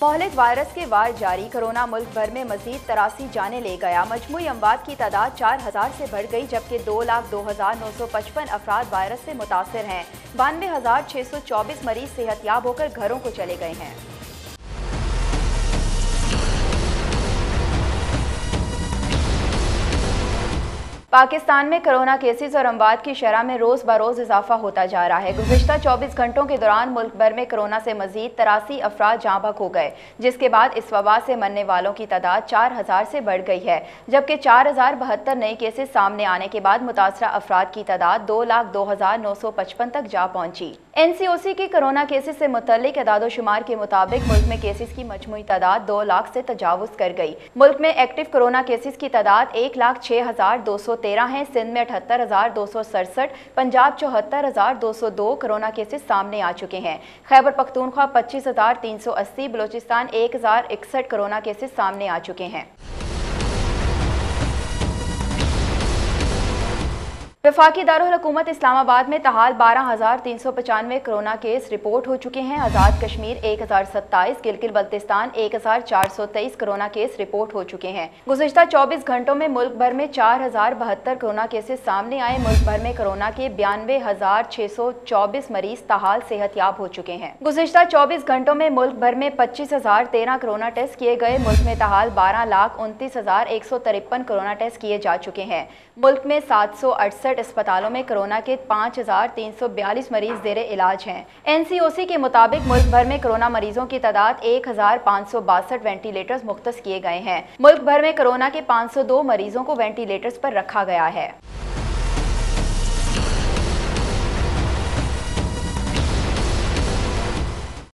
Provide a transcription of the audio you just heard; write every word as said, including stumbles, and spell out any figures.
मोहलिक virus के वार जारी, corona मुल्क भर में मजीद तरासी जाने ले गया। मजमूई अमवात की तादाद चार हजार से बढ़ गई, जबकि दो लाख दो हजार नौ सौ पचपन अफराद वायरस से मुतासर हैं। बानवे हजार छः सौ चौबीस मरीज सेहतयाब होकर घरों को चले गए हैं। पाकिस्तान में कोरोना केसेस और अमवात की शरह में रोज़ बरोज़ इजाफा होता जा रहा है। गुज़िश्ता चौबीस घंटों के दौरान मुल्क भर में कोरोना से मजीद तिरासी अफराद जाँ बहक हो गए, जिसके बाद इस वबा से मरने वालों की तादाद चार हजार से बढ़ गई है, जबकि चार हजार बहत्तर नए केसेस सामने आने के बाद मुतासरा अफराद की तादाद दो लाख दो हजार नौ सौ पचपन तक जा पहुँची। एन सी ओ सी के कोरोना केसेस से मुतल्लिक अदादोशुमार के मुताबिक मुल्क में केसेस की मजमूई तादाद दो लाख से तजावुज कर गई। मुल्क में एक्टिव कोरोना केसेस की तादाद एक लाख छः हजार दो सौ तेरह है। सिंध में अठहत्तर हजार दो सौ सड़सठ, पंजाब चौहत्तर हजार दो सौ दो कोरोना केसेस सामने आ चुके हैं। खैबर पख्तूनख्वा पच्चीस हजार तीन सौ अस्सी, बलोचिस्तान एक हजार इकसठ कोरोना केसेस सामने आ चुके हैं। वफाकी दारुल हुकूमत इस्लामाबाद में तहाल बारह हजार तीन सौ पचानवे कोरोना केस रिपोर्ट हो चुके हैं। आज़ाद कश्मीर एक हजार सत्ताईस, गिलगित बल्तिस्तान एक हजार चार सौ तेईस कोरोना केस रिपोर्ट हो चुके हैं। गुज़िश्ता चौबीस घंटों में मुल्क भर में चार हजार बहत्तर कोरोना केसेस सामने आए। मुल्क भर में कोरोना के बयानवे हजार छः सौ चौबीस मरीज ताहाल सेहतयाब हो चुके हैं। गुज़िश्ता चौबीस घंटों में मुल्क भर में पच्चीस हजार तेरह कोरोना टेस्ट किए गए। मुल्क में ताहाल बारह लाख उनतीस हजार एक सौ तिरपन कोरोना टेस्ट किए जा चुके हैं। मुल्क में सात सौ अड़सठ अस्पतालों में कोरोना के पाँच हजार तीन सौ बयालीस मरीज जेरे इलाज हैं। एन सी ओ सी के मुताबिक मुल्क भर में कोरोना मरीजों की तादाद एक हजार पाँच सौ बासठ वेंटिलेटर्स मुख्तस किए गए हैं। मुल्क भर में कोरोना के पाँच सौ दो मरीजों को वेंटिलेटर्स पर रखा गया है।